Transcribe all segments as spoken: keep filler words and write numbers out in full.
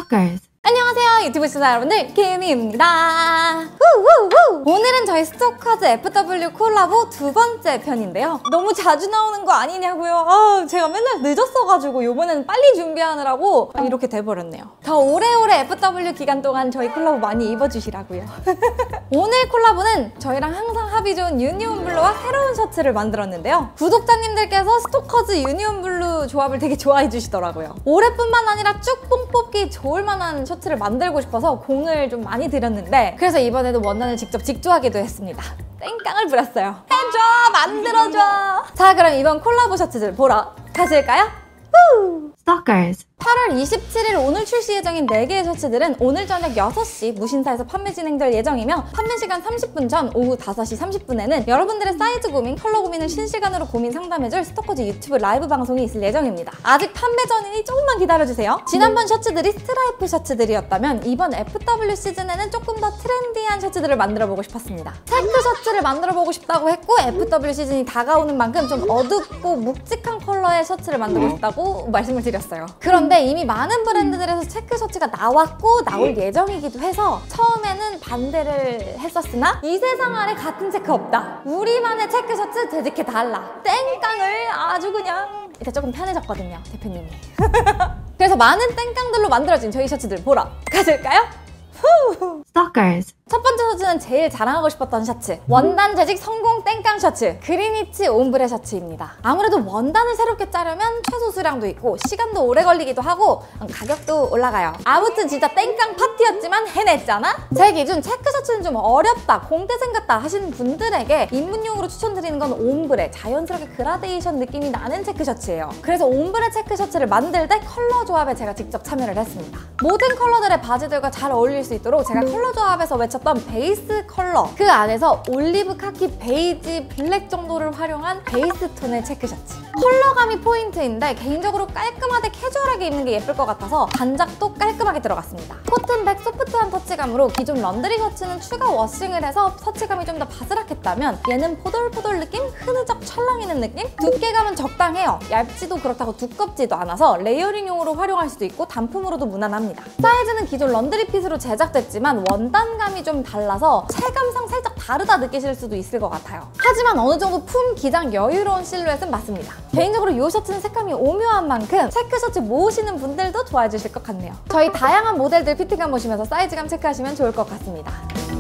Stalkers. 안녕하세요 유튜브 시청자 여러분들, 김희입니다. 후후후. 오늘은 저희 스토커즈 에프더블유 콜라보 두 번째 편인데요. 너무 자주 나오는 거 아니냐고요? 아, 제가 맨날 늦었어가지고 요번에는 빨리 준비하느라고 이렇게 돼버렸네요. 더 오래오래 에프더블유 기간 동안 저희 콜라보 많이 입어주시라고요. 오늘 콜라보는 저희랑 항상 합이 좋은 유니온 블루와 새로운 셔츠를 만들었는데요. 구독자님들께서 스토커즈 유니온 블루 조합을 되게 좋아해 주시더라고요. 올해뿐만 아니라 쭉 뽕 뽑기 좋을 만한 셔츠를 만들고 싶어서 공을 좀 많이 들였는데, 그래서 이번에도 원단을 직접 직조하기도 했습니다. 땡깡을 부렸어요. 해줘! 만들어줘! 자, 그럼 이번 콜라보 셔츠들 보러 가실까요? 후! Stalkers. 팔월 이십칠일 오늘 출시 예정인 네 개의 셔츠들은 오늘 저녁 여섯 시 무신사에서 판매 진행될 예정이며, 판매 시간 삼십 분 전 오후 다섯 시 삼십 분에는 여러분들의 사이즈 고민, 컬러 고민을 실시간으로 고민 상담해줄 스토커즈 유튜브 라이브 방송이 있을 예정입니다. 아직 판매 전이니 조금만 기다려주세요. 지난번 셔츠들이 스트라이프 셔츠들이었다면 이번 에프더블유 시즌에는 조금 더 트렌디한 셔츠들을 만들어보고 싶었습니다. 체크 셔츠를 만들어보고 싶다고 했고, 에프더블유 시즌이 다가오는 만큼 좀 어둡고 묵직한 컬러의 셔츠를 만들고 싶다고 말씀을 드렸어요. 그런데 이미 많은 브랜드들에서 체크 셔츠가 나왔고 나올 예정이기도 해서 처음에는 반대를 했었으나 이 세상 아래 같은 체크 없다. 우리만의 체크 셔츠 재직해 달라. 땡깡을 아주 그냥 이제 조금 편해졌거든요, 대표님이. 그래서 많은 땡깡들로 만들어진 저희 셔츠들 보러 가실까요? 후! Stalkers. 첫 번째 셔츠는 제일 자랑하고 싶었던 셔츠, 원단 재직 성공 땡깡 셔츠, 그리니치 옴브레 셔츠입니다. 아무래도 원단을 새롭게 짜려면 최소 수량도 있고 시간도 오래 걸리기도 하고 가격도 올라가요. 아무튼 진짜 땡깡 파티였지만 해냈잖아? 제 기준 체크 셔츠는 좀 어렵다, 공대생 같다 하시는 분들에게 입문용으로 추천드리는 건 옴브레, 자연스럽게 그라데이션 느낌이 나는 체크 셔츠예요. 그래서 옴브레 체크 셔츠를 만들 때 컬러 조합에 제가 직접 참여를 했습니다. 모든 컬러들의 바지들과 잘 어울릴 수 있도록 제가 컬러 조합에서 외쳤던 베이스 컬러, 그 안에서 올리브, 카키, 베이지, 블랙 정도를 활용한 베이스 톤의 체크 셔츠. 컬러감이 포인트인데 개인적으로 깔끔하게 캐주얼하게 입는 게 예쁠 것 같아서 단작도 깔끔하게 들어갔습니다. 코튼백 소프트한 터치감으로 기존 런드리 셔츠는 추가 워싱을 해서 터치감이 좀 더 바스락했다면 얘는 포돌포돌 느낌, 흐느적 찰랑이는 느낌? 두께감은 적당해요. 얇지도 그렇다고 두껍지도 않아서 레이어링용으로 활용할 수도 있고 단품으로도 무난합니다. 사이즈는 기존 런드리 핏으로 제작됐지만 원단감이 좀 달라서 체감상 살짝 다르다 느끼실 수도 있을 것 같아요. 하지만 어느 정도 품, 기장, 여유로운 실루엣은 맞습니다. 개인적으로 이 셔츠는 색감이 오묘한 만큼 체크 셔츠 모으시는 분들도 좋아해 주실 것 같네요. 저희 다양한 모델들 피팅감 보시면서 사이즈감 체크하시면 좋을 것 같습니다.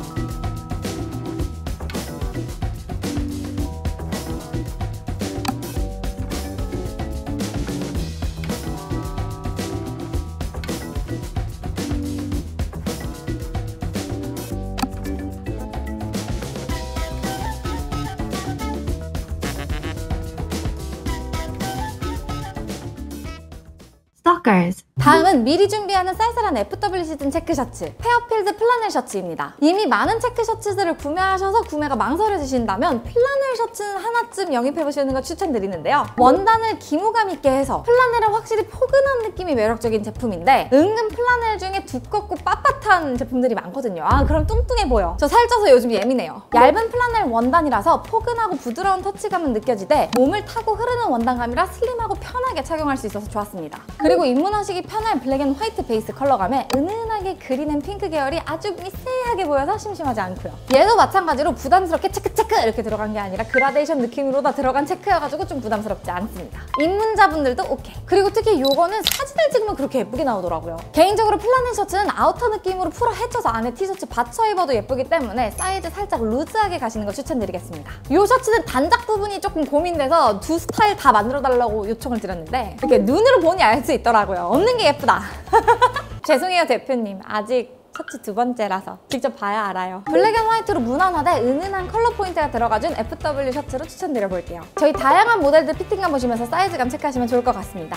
Stalkers. 다음은 미리 준비하는 쌀쌀한 에프더블유 시즌 체크 셔츠, 페어필드 플라넬 셔츠입니다. 이미 많은 체크 셔츠들을 구매하셔서 구매가 망설여지신다면 플라넬 셔츠는 하나쯤 영입해보시는 걸 추천드리는데요. 원단을 기모감 있게 해서 플라넬은 확실히 포근한 느낌이 매력적인 제품인데, 은근 플라넬 중에 두껍고 빳빳한 제품들이 많거든요. 아, 그럼 뚱뚱해 보여. 저 살쪄서 요즘 예민해요. 얇은 플라넬 원단이라서 포근하고 부드러운 터치감은 느껴지되 몸을 타고 흐르는 원단감이라 슬림하고 편하게 착용할 수 있어서 좋았습니다. 그리고 입문하시기 편한 블랙 앤 화이트 베이스 컬러감에 은은하게 그린 앤 핑크 계열이 아주 미세하게 보여서 심심하지 않고요. 얘도 마찬가지로 부담스럽게 체크체크 이렇게 들어간 게 아니라 그라데이션 느낌으로 다 들어간 체크여가지고 좀 부담스럽지 않습니다. 입문자분들도 오케이. 그리고 특히 요거는 사진을 찍으면 그렇게 예쁘게 나오더라고요. 개인적으로 플라넬 셔츠는 아우터 느낌으로 풀어 헤쳐서 안에 티셔츠 받쳐 입어도 예쁘기 때문에 사이즈 살짝 루즈하게 가시는 거 추천드리겠습니다. 이 셔츠는 단작 부분이 조금 고민돼서 두 스타일 다 만들어달라고 요청을 드렸는데 이렇게 눈으로 보니 알 수 있더라고요. 없는 게 예쁘다. 죄송해요 대표님, 아직 셔츠 두 번째라서 직접 봐야 알아요. 블랙 앤 화이트로 무난하되 은은한 컬러 포인트가 들어가준 에프더블유 셔츠로 추천드려볼게요. 저희 다양한 모델들 피팅감 보시면서 사이즈감 체크하시면 좋을 것 같습니다.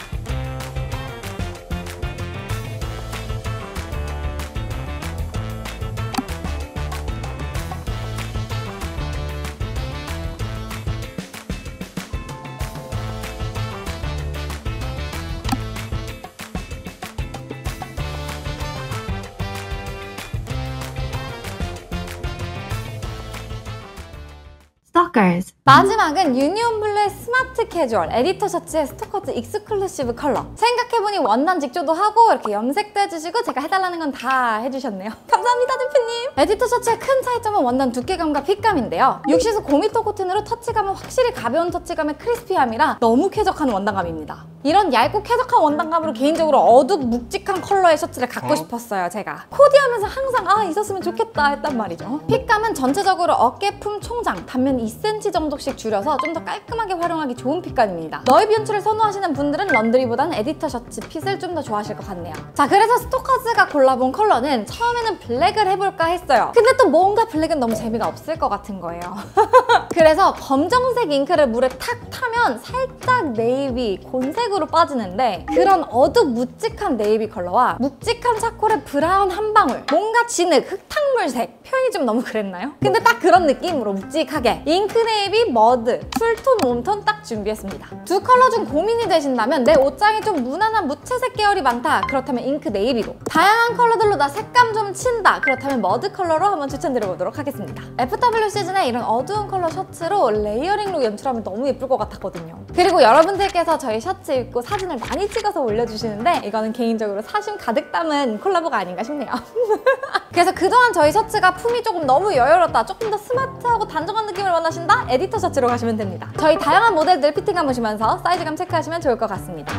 Stalkers. 마지막은 유니온 블루의 스마트 캐주얼 에디터 셔츠의 스토커즈 익스클루시브 컬러. 생각해보니 원단 직조도 하고 이렇게 염색도 해주시고 제가 해달라는 건 다 해주셨네요. 감사합니다 대표님. 에디터 셔츠의 큰 차이점은 원단 두께감과 핏감인데요. 육시수 고미터 코튼으로 터치감은 확실히 가벼운 터치감의 크리스피함이라 너무 쾌적한 원단감입니다. 이런 얇고 쾌적한 원단감으로 개인적으로 어둡 묵직한 컬러의 셔츠를 갖고 싶었어요. 제가 코디하면서 항상 아 있었으면 좋겠다 했단 말이죠. 핏감은 전체적으로 어깨품 총장 단면 이 센티미터 정도씩 줄여서 좀 더 깔끔하게 활용하기 좋은 핏감입니다. 너입 연출을 선호하시는 분들은 런드리보단 에디터 셔츠 핏을 좀 더 좋아하실 것 같네요. 자, 그래서 스토커즈가 골라본 컬러는 처음에는 블랙을 해볼까 했어요. 근데 또 뭔가 블랙은 너무 재미가 없을 것 같은 거예요. 그래서 검정색 잉크를 물에 탁 타면 살짝 네이비, 곤색으로 빠지는데 그런 어둡 묵직한 네이비 컬러와 묵직한 차콜의 브라운 한 방울, 뭔가 진흙, 흙탕물색, 표현이 좀 너무 그랬나요? 근데 딱 그런 느낌으로 묵직하게 잉크 네이비, 머드, 쿨톤, 웜톤 딱 준비했습니다. 두 컬러 중 고민이 되신다면 내 옷장에 좀 무난한 무채색 계열이 많다, 그렇다면 잉크 네이비로, 다양한 컬러들로 나 색감 좀 친다, 그렇다면 머드 컬러로 한번 추천드려보도록 하겠습니다. 에프더블유 시즌에 이런 어두운 컬러 셔츠로 레이어링로 연출하면 너무 예쁠 것 같았거든요. 그리고 여러분들께서 저희 셔츠 입고 사진을 많이 찍어서 올려주시는데 이거는 개인적으로 사심 가득 담은 콜라보가 아닌가 싶네요. 그래서 그동안 저희 셔츠가 품이 조금 너무 여유롭다, 조금 더 스마트하고 단정한 느낌을 원하신다? 에디터 셔츠로 가시면 됩니다. 저희 다양한 모델들 피팅감 보시면서 사이즈감 체크하시면 좋을 것 같습니다.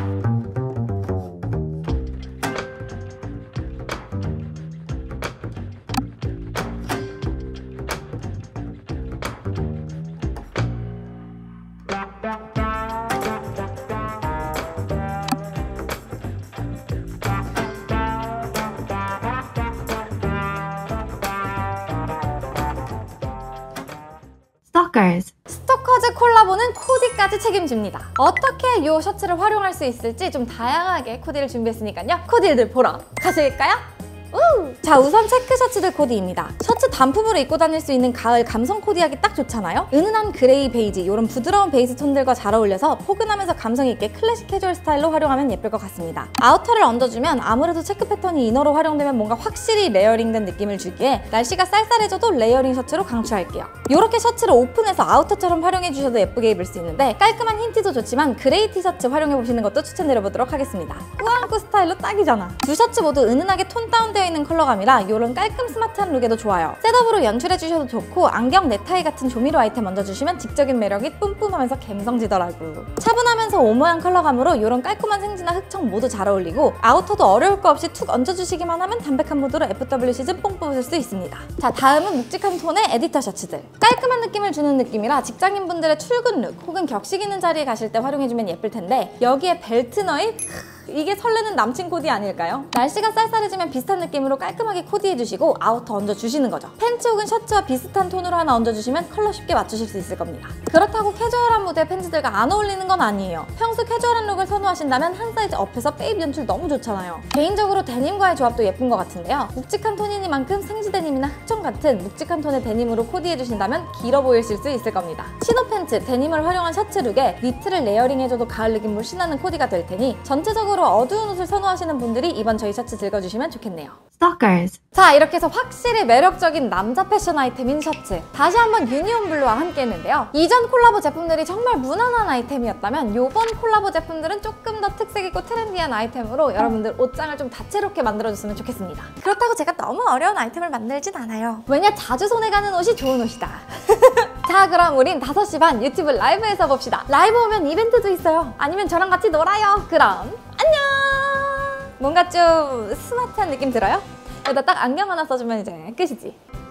Stalkers. 스토커즈 콜라보는 코디까지 책임집니다. 어떻게 이 셔츠를 활용할 수 있을지 좀 다양하게 코디를 준비했으니까요. 코디들 보러 가실까요? 우! 자, 우선 체크 셔츠들 코디입니다. 셔츠 단품으로 입고 다닐 수 있는 가을 감성 코디하기 딱 좋잖아요? 은은한 그레이 베이지, 이런 부드러운 베이스 톤들과 잘 어울려서 포근하면서 감성 있게 클래식 캐주얼 스타일로 활용하면 예쁠 것 같습니다. 아우터를 얹어주면 아무래도 체크 패턴이 이너로 활용되면 뭔가 확실히 레이어링된 느낌을 주기에 날씨가 쌀쌀해져도 레이어링 셔츠로 강추할게요. 이렇게 셔츠를 오픈해서 아우터처럼 활용해주셔도 예쁘게 입을 수 있는데 깔끔한 흰티도 좋지만 그레이 티셔츠 활용해보시는 것도 추천드려보도록 하겠습니다. 꾸안꾸 스타일로 딱이잖아. 두 셔츠 모두 은은하게 톤 다운되어 있는 컬러감이라 이런 깔끔 스마트한 룩에도 좋아요. 셋업으로 연출해주셔도 좋고 안경, 넥타이 같은 조미료 아이템 얹어주시면 지적인 매력이 뿜뿜하면서 갬성지더라고. 차분하면서 오모양 컬러감으로 이런 깔끔한 생지나 흑청 모두 잘 어울리고 아우터도 어려울 거 없이 툭 얹어주시기만 하면 담백한 무드로 에프더블유 시즌 뽕 뽑으실 수 있습니다. 자, 다음은 묵직한 톤의 에디터 셔츠들. 깔끔한 느낌을 주는 느낌이라 직장인분들의 출근 룩 혹은 격식 있는 자리에 가실 때 활용해주면 예쁠 텐데 여기에 벨트 너입? 이게 설레는 남친 코디 아닐까요? 날씨가 쌀쌀해지면 비슷한 느낌으로 깔끔하게 코디해주시고 아우터 얹어주시는 거죠. 팬츠 혹은 셔츠와 비슷한 톤으로 하나 얹어주시면 컬러 쉽게 맞추실 수 있을 겁니다. 그렇다고 캐주얼한 무드의 팬츠들과 안 어울리는 건 아니에요. 평소 캐주얼한 룩을 선호하신다면 한 사이즈 업해서 베이비 연출 너무 좋잖아요. 개인적으로 데님과의 조합도 예쁜 것 같은데요. 묵직한 톤이니만큼 생지 데님이나 흑청 같은 묵직한 톤의 데님으로 코디해주신다면 길어 보이실 수 있을 겁니다. 치노 팬츠, 데님을 활용한 셔츠 룩에 니트를 레이어링해줘도 가을 느낌 물씬 나는 코디가 될 테니 전체적으로 어두운 옷을 선호하시는 분들이 이번 저희 셔츠 즐겨주시면 좋겠네요. Stalkers. 자, 이렇게 해서 확실히 매력적인 남자 패션 아이템인 셔츠 다시 한번 유니온 블루와 함께 했는데요. 이전 콜라보 제품들이 정말 무난한 아이템이었다면 이번 콜라보 제품들은 조금 더 특색 있고 트렌디한 아이템으로 여러분들 옷장을 좀 다채롭게 만들어줬으면 좋겠습니다. 그렇다고 제가 너무 어려운 아이템을 만들진 않아요. 왜냐, 자주 손에 가는 옷이 좋은 옷이다. 자, 그럼 우린 다섯 시 반 유튜브 라이브에서 봅시다. 라이브 오면 이벤트도 있어요. 아니면 저랑 같이 놀아요. 그럼 안녕! 뭔가 좀 스마트한 느낌 들어요? 여기다 딱 안경 하나 써주면 이제 끝이지.